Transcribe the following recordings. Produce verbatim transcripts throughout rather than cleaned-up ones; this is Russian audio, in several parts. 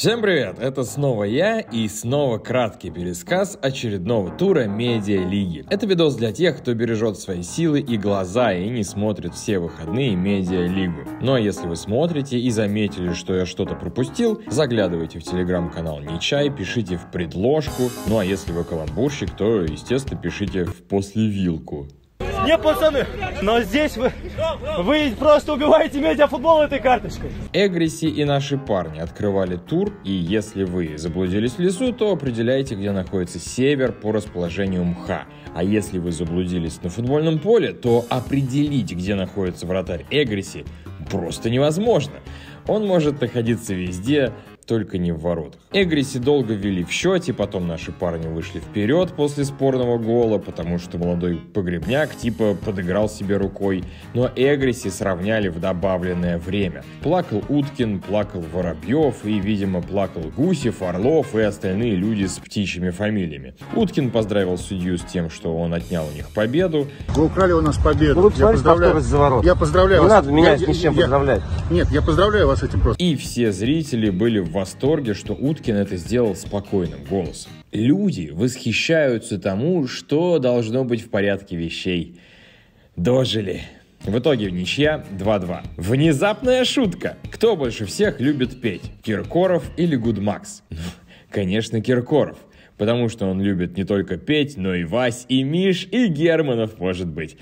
Всем привет, это снова я и снова краткий пересказ очередного тура Медиалиги. Это видос для тех, кто бережет свои силы и глаза и не смотрит все выходные Медиалигу. Ну а если вы смотрите и заметили, что я что-то пропустил, заглядывайте в телеграм-канал Нечай, пишите в предложку, ну а если вы каламбурщик, то, естественно, пишите в послевилку. Не, пацаны, но здесь вы, вы просто убиваете медиафутбол этой карточкой. Эгриси и наши парни открывали тур, и если вы заблудились в лесу, то определяйте, где находится север по расположению мха. А если вы заблудились на футбольном поле, то определить, где находится вратарь Эгриси, просто невозможно. Он может находиться везде, только не в воротах. Эгриси долго вели в счете, потом наши парни вышли вперед после спорного гола, потому что молодой погребняк типа подыграл себе рукой, но Эгриси сравняли в добавленное время. Плакал Уткин, плакал Воробьев и, видимо, плакал Гусев, Орлов и остальные люди с птичьими фамилиями. Уткин поздравил судью с тем, что он отнял у них победу. Вы украли у нас победу. Ну, я, поздравляю... я поздравляю Не вас. надо меня я, ни с чем я, поздравлять. Нет, я поздравляю вас с этим просто. И все зрители были в восторге, что Уткин это сделал спокойным голосом. Люди восхищаются тому, что должно быть в порядке вещей. Дожили. В итоге ничья два-два. Внезапная шутка. Кто больше всех любит петь? Киркоров или Гудмакс? Конечно, Киркоров. Потому что он любит не только петь, но и Вась, и Миш, и Германов, может быть.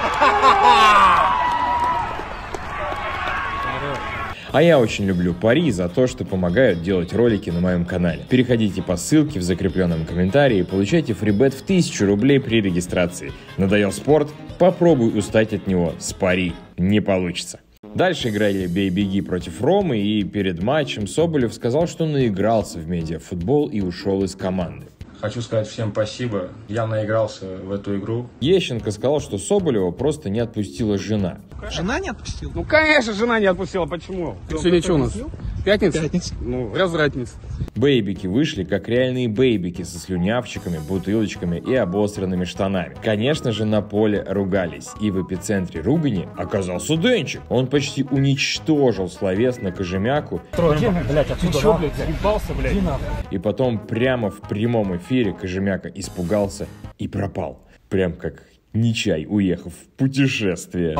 А я очень люблю Пари за то, что помогают делать ролики на моем канале. Переходите по ссылке в закрепленном комментарии и получайте фрибет в тысячу рублей при регистрации. Надоел спорт? Попробуй устать от него с Пари. Не получится. Дальше играли Бей-Беги против Ромы, и перед матчем Соболев сказал, что наигрался в медиафутбол и ушел из команды. Хочу сказать всем спасибо, я наигрался в эту игру. Ещенко сказал, что Соболева просто не отпустила жена. Жена не отпустила? Ну, конечно, жена не отпустила. Почему? Сегодня что у нас? Пятница? Пятница. Ну, развратница. Бейбики вышли как реальные бейбики со слюнявчиками, бутылочками и обосранными штанами. Конечно же, на поле ругались. И в эпицентре ругани оказался Денчик. Он почти уничтожил словесно Кожемяку. Тройки, блядь, отсюда. Ты чё, блядь, заебался, блядь? И потом прямо в прямом эфире Кожемяка испугался и пропал. Прям как Нечай, уехав в путешествие.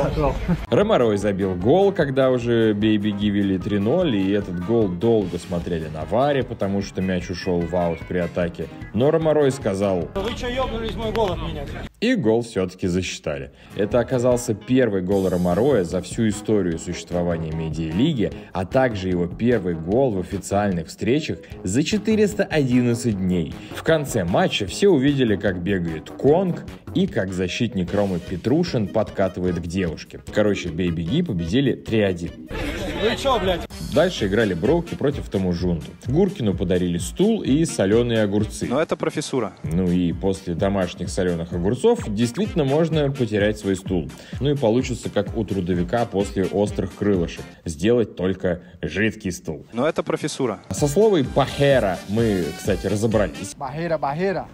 Ромарой забил гол, когда уже Бей-Беги вели три ноль, и этот гол долго смотрели на варе, потому что мяч ушел в аут при атаке. Но Ромарой сказал: вы чё, ёбнулись, мой гол отменять? И гол все-таки засчитали. Это оказался первый гол Ромароя за всю историю существования Медиалиги, а также его первый гол в официальных встречах за четыреста одиннадцать дней. В конце матча все увидели, как бегает Конг и как защитник Ромы Петрушин подкатывает к девушке. Короче, Бей-Беги победили три один. Вы чё, блядь? Дальше играли Броуки против Томужунду. Гуркину подарили стул и соленые огурцы. Но это профессура. Ну и после домашних соленых огурцов действительно можно потерять свой стул. Ну и получится, как у трудовика после острых крылышек. Сделать только жидкий стул. Но это профессура. Со словом «бахера» мы, кстати, разобрались. Бахера, бахера.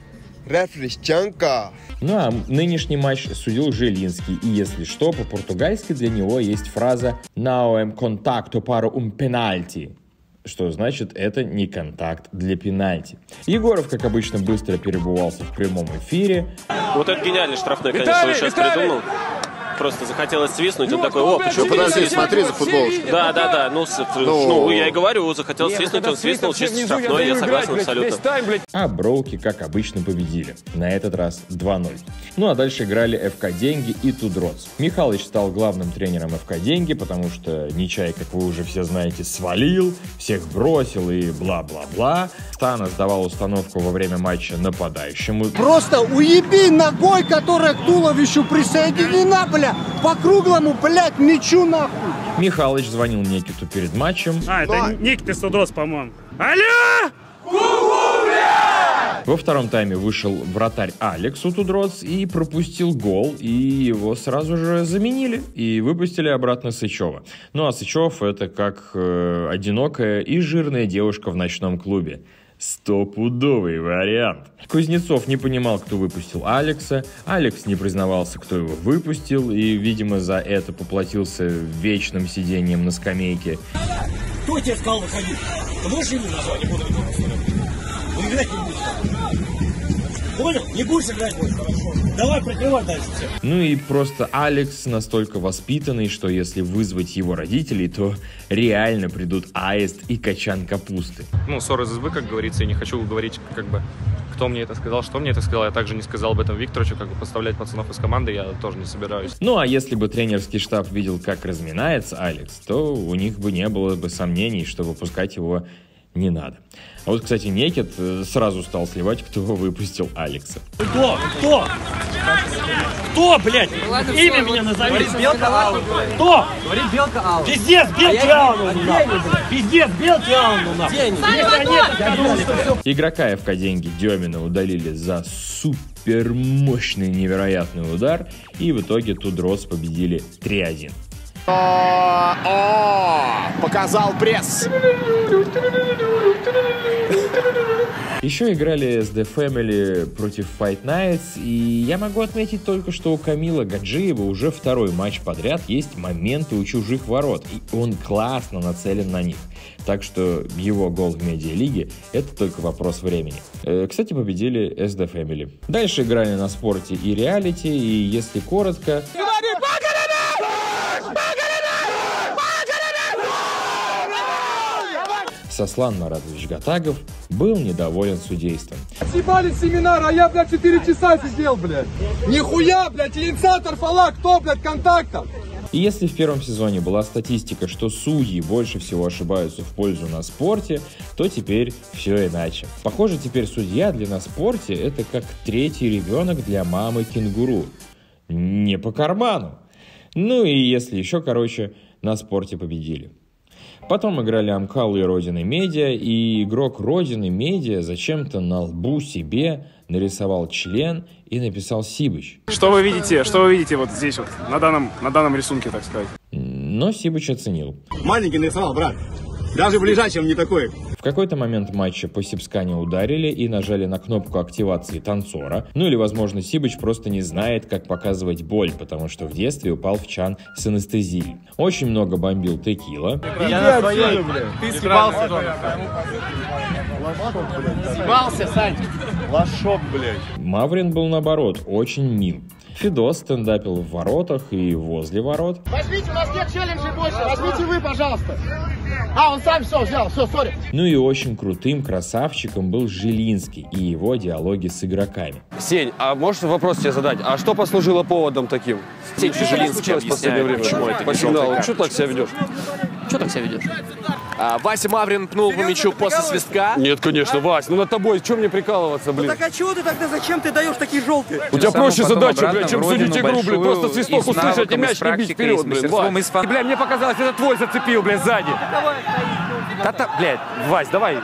Рефришчанка. Ну а нынешний матч судил Жилинский, и если что, по-португальски для него есть фраза «Não é contacto para um penalti», что значит «это не контакт для пенальти». Егоров, как обычно, быстро перебывался в прямом эфире. Вот это гениальный штрафной, конечно, вы сейчас придумал. Просто захотелось свистнуть, он такой: о, почему? Подожди, смотри за футболочкой. Да, да, да, ну, с, ну, ну, я и говорю, захотел свистнуть, он свистнул, чисто штрафной, я согласен абсолютно. А Броуки, как обычно, победили. На этот раз два ноль. Ну а дальше играли ФК Деньги и Тудроц. Михалыч стал главным тренером ФК Деньги, потому что Нечай, как вы уже все знаете, свалил, всех бросил и бла-бла-бла. Стана сдавал установку во время матча нападающему. Просто уеби ногой, которая к туловищу присоединена, бля, по круглому, блядь, мячу нахуй. Михалыч звонил Никиту перед матчем. А, это Никита Судос, по-моему. Алло! Во втором тайме вышел вратарь Алекс у Тудроц и пропустил гол, и его сразу же заменили и выпустили обратно Сычева. Ну а Сычев — это как э, одинокая и жирная девушка в ночном клубе. Стопудовый вариант. Кузнецов не понимал, кто выпустил Алекса, Алекс не признавался, кто его выпустил, и, видимо, за это поплатился вечным сидением на скамейке. Кто тебе сказал выходить? Ты можешь имя назвать? Не буду ну, играть не будешь. Понял? Не будешь играть больше, хорошо. Давай прикрывай дальше все. Ну и просто Алекс настолько воспитанный, что если вызвать его родителей, то реально придут аист и качан капусты. Ну, ссор из избы, как говорится, я не хочу говорить, как бы, кто мне это сказал, что мне это сказал. Я также не сказал об этом Викторовичу, как бы подставлять пацанов из команды я тоже не собираюсь. Ну а если бы тренерский штаб видел, как разминается Алекс, то у них бы не было бы сомнений, что выпускать его не надо. А вот, кстати, Некет сразу стал сливать, кто выпустил Алекса. Кто? Кто? Кто, блядь? Ладно, имя все, меня назови. Говорит, Белка Аут. Кто? Говорит, Белка Аут. Пиздец, Белки Аут. Пиздец, Белки Аут. Игрока эф ка «Деньги» Демина удалили за супермощный невероятный удар, и в итоге Тудрос победили три один. О, о, показал пресс. Еще играли эс ди Family против Fight Nights, и я могу отметить только, что у Камила Гаджиева уже второй матч подряд есть моменты у чужих ворот, и он классно нацелен на них. Так что его гол в медиалиге — это только вопрос времени. Э, кстати, победили эс ди Family. Дальше играли на спорте и реалити, и если коротко... Сослан Маратович Гатагов был недоволен судейством. Съебали семинар, а я, блядь, четыре часа сидел, блядь. Нихуя, блядь, инициатор фола, кто, блядь, контактов? И если в первом сезоне была статистика, что судьи больше всего ошибаются в пользу на спорте, то теперь все иначе. Похоже, теперь судья для на спорте — это как третий ребенок для мамы кенгуру. Не по карману. Ну и если еще короче, на спорте победили. Потом играли Амкал и Родины Медиа, и игрок Родины Медиа зачем-то на лбу себе нарисовал член и написал Сибыч. Что вы видите? Что вы видите вот здесь вот, на данном, на данном рисунке, так сказать? Но Сибыч оценил. Маленький нарисовал, брат. Даже в лежачем не такой. В какой-то момент матча по Сибскане ударили и нажали на кнопку активации танцора. Ну или, возможно, Сибыч просто не знает, как показывать боль, потому что в детстве упал в чан с анестезией. Очень много бомбил текила. Я на своей, ты съебался. Съебался, Сань. Лошок, блядь. Маврин был, наоборот, очень мил. Фидос стендапил в воротах и возле ворот. Возьмите, у нас нет челленджей больше, возьмите вы, пожалуйста. А, он сам все взял, все, сори. Ну и очень крутым красавчиком был Жилинский и его диалоги с игроками. Сень, а можешь вопрос тебе задать? А что послужило поводом таким? Сень, ты Жилинский в последнее время. Почему это? Почему? Что так себя ведешь? Что так себя ведешь? А, Вася Маврин пнул по мячу после свистка? Нет, конечно, Вась, ну над тобой, чем мне прикалываться, блин? Ну так а чего ты тогда, зачем ты даешь такие желтые? У тебя проще задача, блядь, чем судить игру, блин, просто свисток услышать и мяч не бить вперед, блин, Вась. И, бля, мне показалось, это твой зацепил, блядь, сзади. Да-то, блядь, Вась, давай.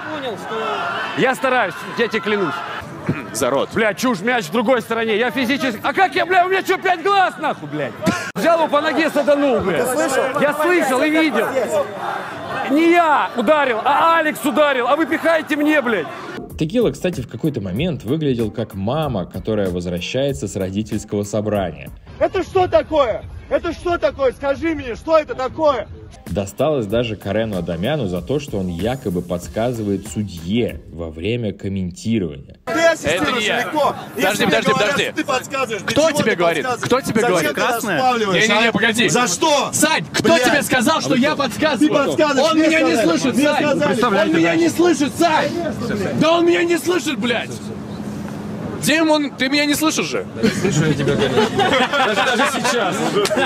Я стараюсь, я тебе клянусь. Зарод. Блядь, чушь, мяч в другой стороне, я физически... А как я, бля, у меня что, пять глаз, нахуй, блядь? Взял его по ноге, саданул, блядь. Ты слышал? Я слышал и видел. Не я ударил, а Алекс ударил, а вы пихаете мне, блядь. Текила, кстати, в какой-то момент выглядел как мама, которая возвращается с родительского собрания. Это что такое? Это что такое? Скажи мне, что это такое? Досталось даже Карену Адамяну за то, что он якобы подсказывает судье во время комментирования. Ты ассистируешь или кто? Подожди, подожди, подожди. Ты подсказываешь. Кто тебе говорит? Кто тебе говорит? Красная? Не-не-не, погоди. За что? Сань, кто тебе сказал, что я подсказываю? Он меня не слышит, Сань. Он меня не слышит, Сань. Да он меня не слышит, блядь. Тем он, ты меня не слышишь же? Слышу я тебя, даже сейчас.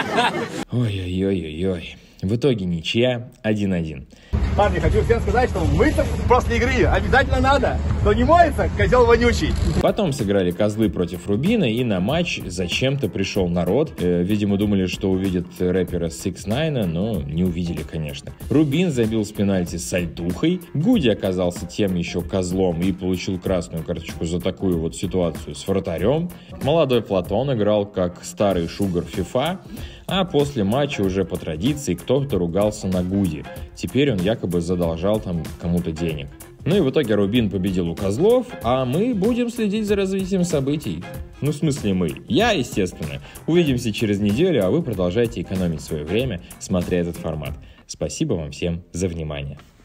Ой-ой-ой-ой-ой. В итоге ничья один один. Парни, хочу всем сказать, что мыться после игры обязательно надо. Кто не моется, козел вонючий. Потом сыграли козлы против Рубина, и на матч зачем-то пришел народ. Э, видимо, думали, что увидят рэпера сикс найн, но не увидели, конечно. Рубин забил с пенальти с сальтухой. Гуди оказался тем еще козлом и получил красную карточку за такую вот ситуацию с вратарем. Молодой Платон играл как старый шугар FIFA. А после матча уже по традиции кто-то ругался на Гуди. Теперь он якобы задолжал там кому-то денег. Ну и в итоге Рубин победил у козлов, а мы будем следить за развитием событий. Ну, в смысле мы. Я, естественно. Увидимся через неделю, а вы продолжайте экономить свое время, смотря этот формат. Спасибо вам всем за внимание.